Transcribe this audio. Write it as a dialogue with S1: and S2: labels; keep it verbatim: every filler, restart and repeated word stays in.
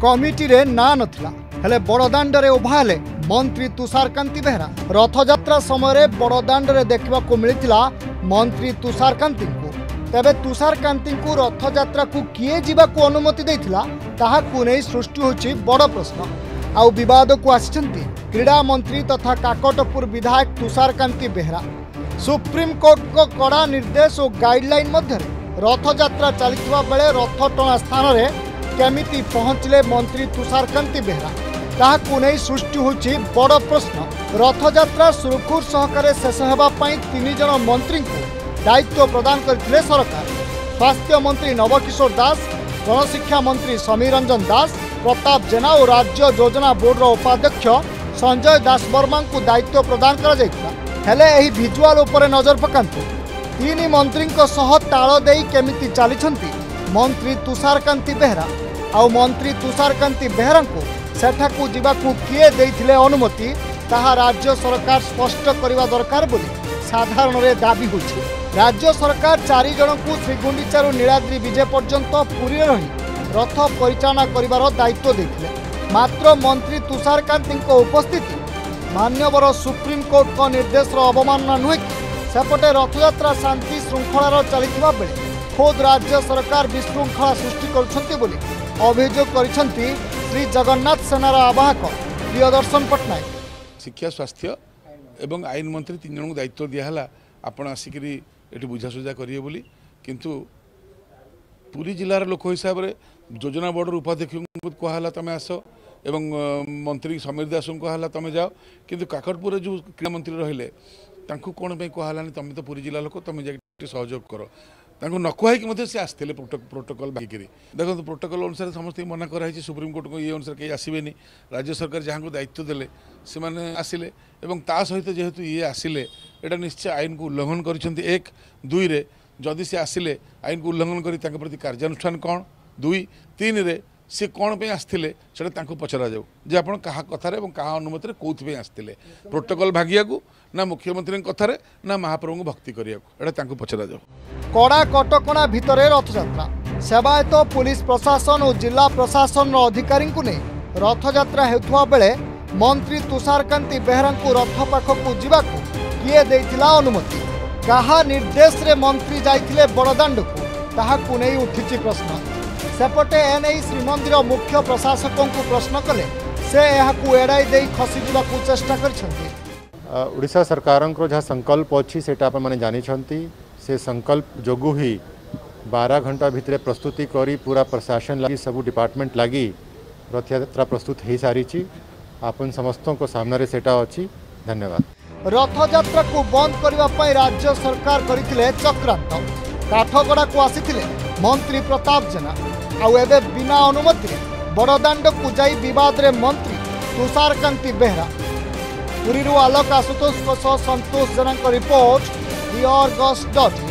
S1: Committee रे ना नथिला हेले बड़दाण्ड रे उभाले मंत्री तुषारकांति बेहरा। रथयात्रा समय बड़दाण्ड रे देखा मिलता मंत्री तुषारकांति को। तेबे तुषारकांति को रथयात्रा को किए जीवा को अनुमति देथिला ताहाकु नै सृष्टि होछि बड़ प्रश्न। आउ विवाद को आसिछन्ति क्रीड़ा मंत्री तथा काकटपुर विधायक तुषारकांति बेहरा। सुप्रीम कोर्ट को कड़ा निर्देश और गाइडलाइन मध्य रथयात्रा चलता बेले रथ टणा स्थान में केमिति पहुंचले मंत्री तुषारकांति बेहरा ताहाकु नै सृष्टि होछि बड़ प्रश्न। रथयात्रा सुरखुर सहकारे शेष हेबा पई तीन जन मंत्री को दायित्व प्रदान करथिले सरकार। स्वास्थ्य मंत्री नवकिशोर दास, गणशिक्षा मंत्री समीर रंजन दास, प्रताप जेना और राज्य योजना बोर्ड उपाध्यक्ष संजय दास वर्मा को दायित्व प्रदान करा जायतिला। हेले एही भिजुआल उपरे नजर पकांतु। तीन मंत्री सह ताल देई केमिति चलीछंती मंत्री तुषारकांति बेहरा। आउ मंत्री तुषारकांति बेहरा को सेठाकू जीवाकू किए देइथिले अनुमति ताहा राज्य सरकार स्पष्ट करने दरकार बोली साधारण रे दाबी होछि। राज्य सरकार चारि जन को श्रीगुंडीचारू नीलाद्री विजय पर्यंत पुरी रही रथ परिचालना करिवार दायित्व देथिले। मात्र मंत्री तुषारकांति उपस्थिति मान्यवर सुप्रीम कोर्ट का निर्देश अवमानना नुहे कि सेपटे रथयात्रा शांति श्रृंखलार चलता बेले खोद राज्य सरकार विशृंखला सृष्टि करुछंती बोली अभियोग करिछंती श्री जगन्नाथ सेनार आवाहक प्रियदर्शन पट्टनायक।
S2: शिक्षा, स्वास्थ्य एवं आईन मंत्री तीन जन को दायित्व दिहला आपण आसिक ये बुझासुझा करिए बोली। किंतु पुरी जिलार लोक हिसाब से योजना बोर्ड उपाध्यक्ष कहला तुम आस एवं मंत्री समीर दास को कहला तुम जाओ, किंतु काकटपुर जो क्रीड़ा मंत्री रहिले तांकु कौन पे कहलानी तुम तो पुरी जिला लोक तुम जाके सहयोग कर तांकु न कह सी आसते प्रोटोकॉल बाहरी। देखो प्रोटोकॉल अनुसार समस्त मना कराई सुप्रीम कोर्ट को ये अनुसार कहीं आसबेनि। राज्य सरकार जहाँ को दायित्व देले से माने आसिले एवं ता सहित जेहेतु ये आसिले एटा निश्चय आईन को उल्लंघन करिसेंती। एक दुई रे जदि से आसिले आईन को उल्लंघन करी तांके प्रति कार्यानुष्ठान कौन, दुई तीन रे सी कौन पे आसथिले सेटा तांको पचरा जाऊ जे आपण कहा कथारे एवं कहा अनुमति रे कोथि पे आसथिले प्रोटोकॉल भागिया को ना मुख्यमंत्री कथारे ना महाप्रभु को भक्ति करिया को एटा तांको पचरा जाऊ।
S1: कड़ा कटकणा भितरे रथयात्रा सेवायत तो पुलिस प्रशासन और जिला प्रशासन अधिकारी को नहीं रथयात्रा हेउथुवा बेले मंत्री तुषारकांति बेहरा को रथ पाखकू जीवाकू किए देइथिला अनुमति। कहा निर्देश रे मंत्री जाइथिले बड़दाण्ड को ताहाकू नहीं उठिछि प्रश्न। सेपटे एने श्रीमंदिर मुख्य प्रशासकों को प्रश्न कले से एहाकू एड़ाई देई खसी जीवाकू चेष्टा करछंती।
S3: ओडिशा सरकार जहाँ संकल्प अच्छी से मैंने जानी से संकल्प जोगु ही बारह घंटा भितर प्रस्तुति करी पूरा प्रशासन लगी सबू डिपार्टमेंट लगी रथयात्रा प्रस्तुत हो सारी आपन समस्तों को सामने सेटा अच्छी। धन्यवाद।
S1: रथयात्रा को बंद करने राज्य सरकार करथिले चक्रांत। काठगड़ा को आसीथिले मंत्री प्रताप जेना आउ एबे बिना अनुमति बड़दाण्ड को जाई विवाद रे मंत्री Tusharkanti Behera. Puri Alok Ashutosh Santosh Jena report the Argus dot.